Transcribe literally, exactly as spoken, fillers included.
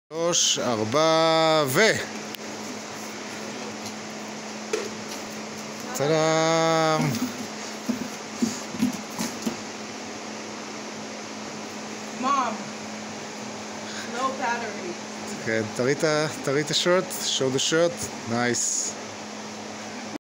שלוש, ארבע, ו... טאדאם! Mom, no battery. כן, תראי את ה- תראי את השורט, show the shirt, nice.